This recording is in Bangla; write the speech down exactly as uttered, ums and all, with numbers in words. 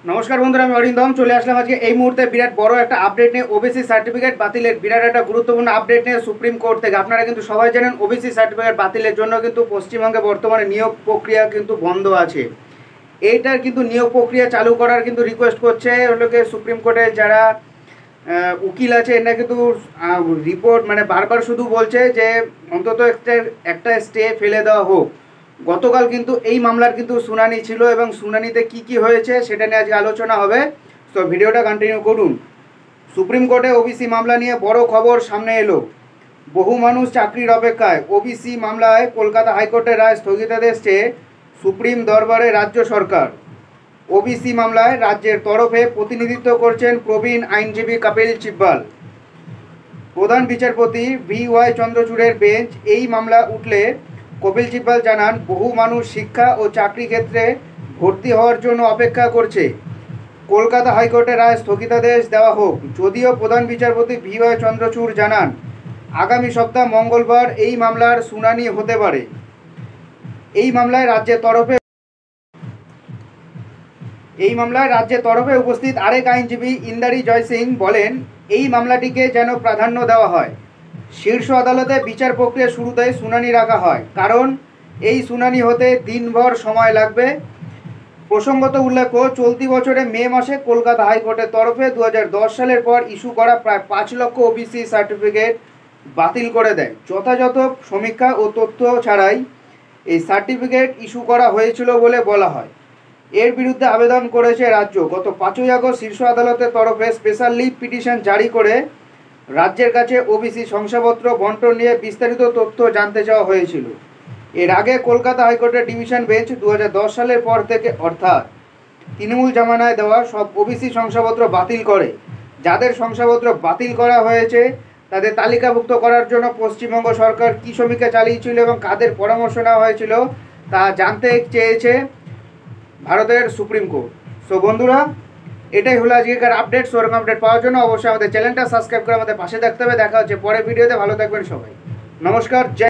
नमस्कार बंधुरा मैं अरिंदम चले आसलाम आज के এই মুহূর্তে বিরাট বড় একটা আপডেট নিয়ে ওবিসি সার্টিফিকেট বাতিলের বিরাট একটা গুরুত্বপূর্ণ আপডেট নিয়ে সুপ্রিম কোর্ট থেকে। আপনারা কিন্তু সবাই জানেন ওবিসি সার্টিফিকেট বাতিলের জন্য কিন্তু পশ্চিমবঙ্গে বর্তমানে নিয়োগ প্রক্রিয়া কিন্তু বন্ধ আছে। এইটার কিন্তু নিয়োগ প্রক্রিয়া চালু করার কিন্তু রিকোয়েস্ট করছে হলো কি সুপ্রিম কোর্টে যারা উকিল আছে, এরা কিন্তু রিপোর্ট মানে বারবার শুধু বলছে যে অন্তত একটা একটা স্টে ফেলে দেওয়া হোক। গতকাল কিন্তু এই মামলার কিন্তু শুনানি ছিল এবং শুনানিতে কি কি হয়েছে সেটা নিয়ে আজকে আলোচনা হবে। তো ভিডিওটা কন্টিনিউ করুন। সুপ্রিম কোর্টে ওবিসি মামলা নিয়ে বড় খবর সামনে এলো। বহু মানুষ চাকরির অপেক্ষায়। ওবিসি মামলায় কলকাতা হাইকোর্টের রায় স্থগিতাদেশ চেয়ে সুপ্রিম দরবারে রাজ্য সরকার। ওবিসি মামলায় রাজ্যের তরফে প্রতিনিধিত্ব করছেন প্রবীণ আইনজীবী কপিল সিব্বল। প্রধান বিচারপতি ভি ওয়াই চন্দ্রচূড়ের বেঞ্চ এই মামলা উঠলে কপিল সিব্বল জানান, বহু মানুষ শিক্ষা ও চাকরি ক্ষেত্রে ভর্তি হওয়ার জন্য অপেক্ষা করছে। কলকাতা হাইকোর্টের রায় স্থগিতাদেশ দেওয়া হোক। যদিও প্রধান বিচারপতি ভি ওয়াই চন্দ্রচূড় জানান, আগামী সপ্তাহ মঙ্গলবার এই মামলার শুনানি হতে পারে। এই মামলায় রাজ্যের তরফে এই মামলায় রাজ্যের তরফে উপস্থিত আরেক আইনজীবী ইন্দারি জয় সিং বলেন, এই মামলাটিকে যেন প্রাধান্য দেওয়া হয়। শীর্ষ আদালতে বিচার প্রক্রিয়া শুরুতে শুনানি রাখা হয়, কারণ এই শুনানি হতে দিনভর সময় লাগবে। প্রসঙ্গত উল্লেখ্য, চলতি বছরে মে মাসে কলকাতা হাইকোর্টের তরফে দু হাজার দশ সালের পর ইস্যু করা প্রায় পাঁচ লক্ষ ওবিসি সার্টিফিকেট বাতিল করে দেয়। যথাযথ সমীক্ষা ও তথ্য ছাড়াই এই সার্টিফিকেট ইস্যু করা হয়েছিল বলে বলা হয়। এর বিরুদ্ধে আবেদন করেছে রাজ্য। গত পাঁচই আগস্ট শীর্ষ আদালতের তরফে স্পেশাল লিভ পিটিশন জারি করে রাজ্যের কাছে ওবিসি শংসাপত্র বন্টন নিয়ে বিস্তারিত তথ্য জানতে চাওয়া হয়েছিল। এর আগে কলকাতা হাইকোর্টের ডিভিশন বেঞ্চ দু হাজার দশ সালের পর থেকে অর্থাৎ তৃণমূল জামানায় দেওয়া সব ওবিসি শংসাপত্র বাতিল করে। যাদের শংসাপত্র বাতিল করা হয়েছে তাদের তালিকাভুক্ত করার জন্য পশ্চিমবঙ্গ সরকার কী সমীক্ষা চালিয়েছিল এবং কাদের পরামর্শ নেওয়া হয়েছিল তা জানতে চেয়েছে ভারতের সুপ্রিম কোর্ট। সো বন্ধুরা, এটাই হলো আজকের আপডেট। সোরকম আপডেট পাওয়ার জন্য অবশ্যই আমাদের চ্যানেলটা সাবস্ক্রাইব করে আমাদের পাশে থাকতে হবে। দেখা হচ্ছে পরের ভিডিওতে। ভালো থাকবেন সবাই। নমস্কার। জয়